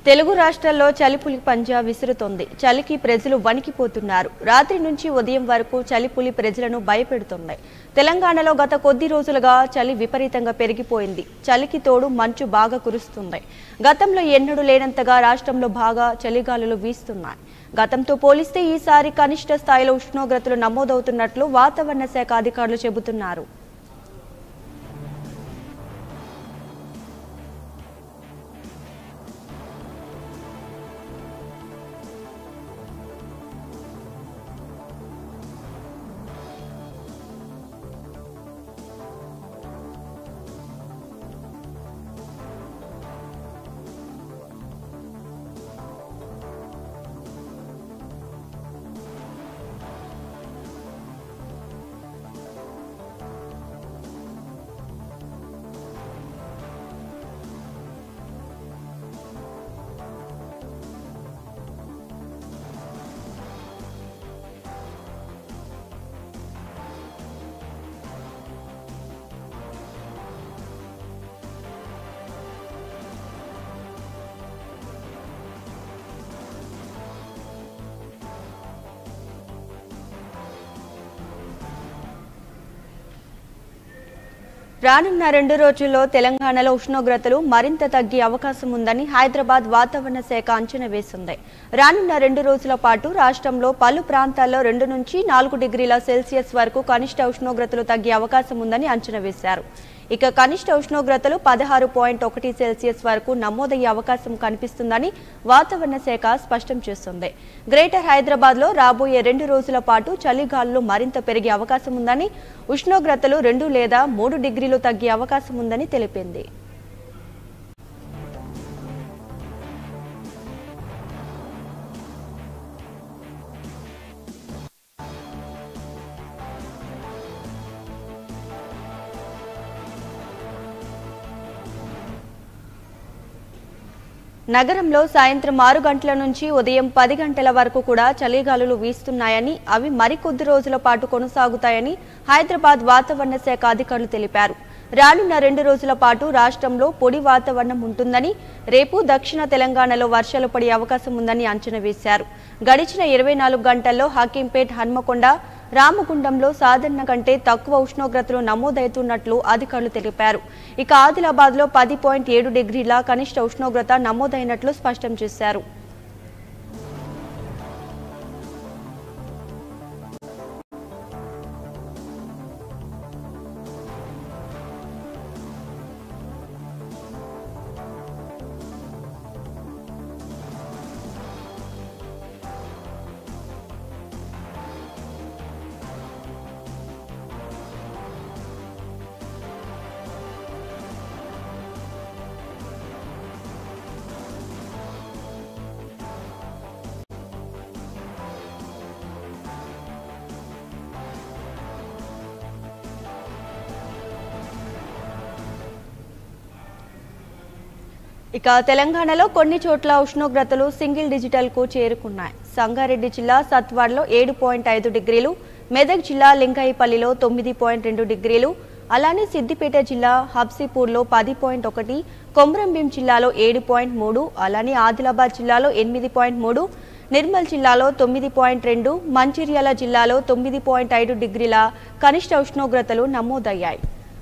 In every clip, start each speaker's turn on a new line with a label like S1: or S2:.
S1: తెలుగు రాష్ట్రాల్లో చలిపులి పంజా విసురుతోంది. చలికి ప్రజలు వణికిపోతున్నారు. రాత్రి నుంచి ఉదయం వరకు చలిపులి ప్రజలను భయపెడుతోంది. తెలంగాణలో గత కొద్ది రోజులుగా చలి విపరీతంగా పెరిగిపోయింది. చలికి తోడు మంచు బాగా కురుస్తుంది. గతంలో ఎన్నడూ లేనంతగా రాష్ట్రంలో బాగా చలిగాలులు వీస్తున్నాయి. గతంతో పోలిస్తే ఈసారి కనిష్ట స్థాయిలో ఉష్ణోగ్రతలు నమోదవుతున్నట్లు వాతావరణ శాఖ అధికారులు చెబుతున్నారు. రానున్న 2 రోజుల్లో తెలంగాణలో ఉష్ణోగ్రతలు మరింత తగ్గే అవకాశం ఉందని హైదరాబాద్ వాతావరణ శాఖ అంచనా వేసింది. రానున్న 2 రోజుల పాటు రాష్ట్రంలో పలు ప్రాంతాల్లో 2 నుంచి 4 డిగ్రీల సెల్సియస్ వరకు కనిష్ట ఉష్ణోగ్రతలు తగ్గే అవకాశం ఉందని అంచనా వేశారు. ఇక కనిష్ట ఉష్ణోగ్రతలు 16.1 సెల్సియస్ వరకు నమోదయ్యే అవకాశం కనిపిస్తుందని వాతావరణ శాఖ స్పష్టం చేస్తుంది. గ్రేటర్ హైదరాబాద్ లో రాబోయే 2 రోజుల పాటు చలిగాలులు మరింత పెరిగే అవకాశం ఉందని, ఉష్ణోగ్రతలు 2 లేదా 3 డిగ్రీలు తగ్గే అవకాశం ఉందని తెలిపింది. నగరంలో సాయంత్రం 6 గంటల నుంచి ఉదయం 10 గంటల వరకు కూడా చలిగాలులు వీస్తున్నాయని, అవి మరికొద్ది రోజుల పాటు కొనసాగుతాయని హైదరాబాద్ వాతావరణ శాఖ అధికారులు తెలిపారు. రానున్న 2 రోజుల పాటు రాష్ట్రంలో పొడి వాతావరణం ఉంటుందని, రేపు దక్షిణ తెలంగాణలో వర్షాలు పడే అవకాశం ఉందని అంచనా వేశారు. గడిచిన 24 గంటల్లో హకీంపేట్, హన్మకొండ, రామగుండంలో సాధారణ కంటే తక్కువ ఉష్ణోగ్రతలు నమోదవుతున్నట్లు అధికారులు తెలిపారు. ఇక ఆదిలాబాద్ లో 10.7 డిగ్రీల కనిష్ట ఉష్ణోగ్రత నమోదైనట్లు స్పష్టం చేశారు. ఇక తెలంగాణలో కొన్ని చోట్ల ఉష్ణోగ్రతలు సింగిల్ డిజిటల్ కు చేరుకున్నాయి. సంగారెడ్డి జిల్లా సత్వాడ్లో 7.5 డిగ్రీలు, మెదక్ జిల్లా లింగైపల్లిలో 9.2 డిగ్రీలు, అలానే సిద్దిపేట జిల్లా హబ్సిపూర్లో 10.1, కొమరంభీం జిల్లాలో 7.3, అలానే ఆదిలాబాద్ జిల్లాలో 8.3, నిర్మల్ జిల్లాలో 9.2, మంచిర్యాల జిల్లాలో 9.5 డిగ్రీల కనిష్ట ఉష్ణోగ్రతలు నమోదయ్యాయి.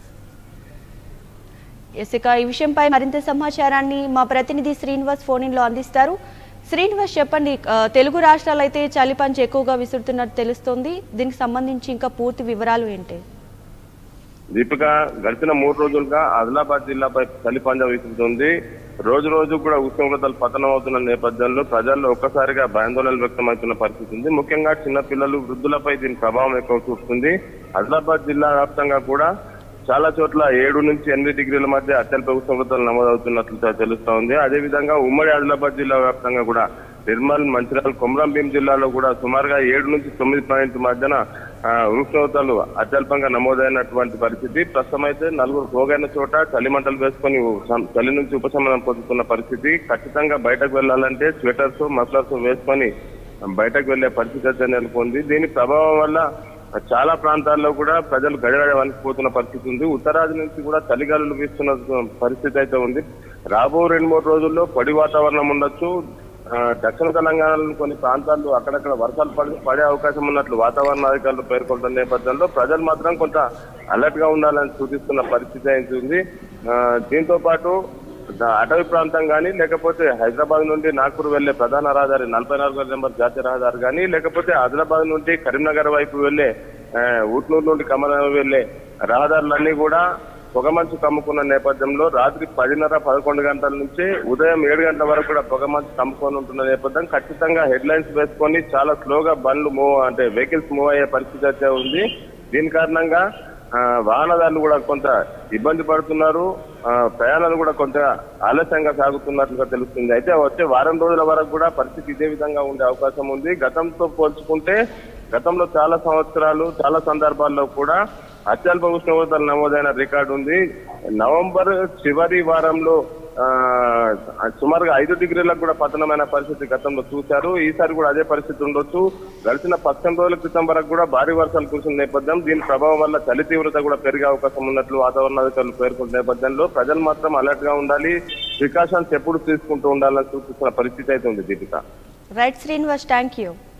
S1: ఇక ఈ విషయంపై మరింత సమాచారాన్ని మా ప్రతినిధి శ్రీనివాస్ ఫోన్ లో అందిస్తారు. శ్రీనివాస్, చెప్పండి, తెలుగు రాష్ట్రాలు అయితే చలి పంచ్ ఎక్కువగా విసురుతున్నట్టు తెలుస్తోంది. దీనికి సంబంధించి ఇంకా పూర్తి వివరాలు ఏంటి?
S2: దీపిక, గడిచిన 3 రోజులుగా ఆదిలాబాద్ జిల్లాపై చలి పంజా విసురుతుంది. రోజు రోజు కూడా ఉష్ణోగ్రతలు పతనం అవుతున్న నేపథ్యంలో ప్రజల్లో ఒక్కసారిగా భయాందోళనలు వ్యక్తమవుతున్న పరిస్థితి ఉంది. ముఖ్యంగా చిన్నపిల్లలు, వృద్ధులపై దీని ప్రభావం ఎక్కువ చూపుతుంది. ఆదిలాబాద్ జిల్లా వ్యాప్తంగా కూడా చాలా చోట్ల 7 నుంచి 8 డిగ్రీల మధ్య అత్యల్ప ఉష్ణోగ్రతలు నమోదవుతున్నట్లు తెలుస్తా ఉంది. అదేవిధంగా ఉమ్మడి ఆదిలాబాద్ జిల్లా వ్యాప్తంగా కూడా నిర్మల్, మంచిర్యాల, కొమరంభీం జిల్లాలో కూడా సుమారుగా 7 నుంచి 9 పాయింట్ల మధ్యన ఉష్ణోగ్రతలు అత్యల్పంగా నమోదైనటువంటి పరిస్థితి. ప్రస్తుతం అయితే 4 పోగైన చోట చలిమంటలు వేసుకొని చలి నుంచి ఉపశమనం పొందుతున్న పరిస్థితి. ఖచ్చితంగా బయటకు వెళ్లాలంటే స్వెటర్స్, మఫ్లర్స్ వేసుకొని బయటకు వెళ్లే పరిస్థితి అయితే నెలకొంది. దీని ప్రభావం వల్ల చాలా ప్రాంతాల్లో కూడా ప్రజలు గడగడ వణికిపోతున్న పరిస్థితి ఉంది. ఉత్తరాది నుంచి కూడా చలిగాలులు వీస్తున్న పరిస్థితి అయితే ఉంది. రాబో 2-3 రోజుల్లో పొడి వాతావరణం ఉండొచ్చు. దక్షిణ తెలంగాణలోని కొన్ని ప్రాంతాల్లో అక్కడక్కడ వర్షాలు పడే అవకాశం ఉన్నట్లు వాతావరణ అధికారులు పేర్కొంటున్న నేపథ్యంలో ప్రజలు మాత్రం కొంత అలర్ట్ గా ఉండాలని సూచిస్తున్న పరిస్థితి అయితే. దీంతో పాటు అటవీ ప్రాంతం కానీ లేకపోతే హైదరాబాద్ నుండి నాగ్పూర్ వెళ్లే ప్రధాన రహదారి 44 నెంబర్ జాతీయ రహదారి కానీ లేకపోతే ఆదిలాబాద్ నుండి కరీంనగర్ వైపు వెళ్లే ఊట్నూరు నుండి కమలం వెళ్లే రహదారులన్నీ కూడా పొగమంచు కమ్ముకున్న నేపథ్యంలో రాత్రి 10:30-11 గంటల నుంచి ఉదయం 7 గంటల వరకు కూడా పొగమంచు కమ్ముకొని ఉంటున్న నేపథ్యం ఖచ్చితంగా హెడ్ లైన్స్ వేసుకొని చాలా స్లోగా బండ్లు వెహికల్స్ మూవ్ అయ్యే పరిస్థితి అయితే ఉంది. దీని కారణంగా వాహనదారులు కూడా కొంత ఇబ్బంది పడుతున్నారు. ప్రయాణాలు కూడా కొంత ఆలస్యంగా సాగుతున్నట్లుగా తెలుస్తుంది. అయితే వచ్చే వారం రోజుల వరకు కూడా పరిస్థితి ఇదే విధంగా ఉండే అవకాశం ఉంది. గతంతో పోల్చుకుంటే గతంలో చాలా సంవత్సరాలు చాలా సందర్భాల్లో కూడా అత్యల్ప ఉష్ణోగ్రతలు నమోదైన రికార్డు ఉంది. నవంబర్ చివరి వారంలో సుమారుగా 5 డిగ్రీలకు కూడా పతనమైన పరిస్థితి గతంలో చూశారు. ఈసారి కూడా అదే పరిస్థితి ఉండొచ్చు. గడిచిన 15 రోజుల క్రితం వరకు కూడా భారీ వర్షాలు కురిసిన నేపథ్యం, దీని ప్రభావం వల్ల చలి తీవ్రత కూడా పెరిగే అవకాశం ఉన్నట్లు వాతావరణ అధికారులు పేర్కొన్న నేపథ్యంలో ప్రజలు మాత్రం అలర్ట్ గా ఉండాలి, ప్రికాషన్స్ ఎప్పుడు తీసుకుంటూ ఉండాలని సూచిస్తున్న పరిస్థితి అయితే ఉంది. Deepika.
S1: Right Srinivas, thank you.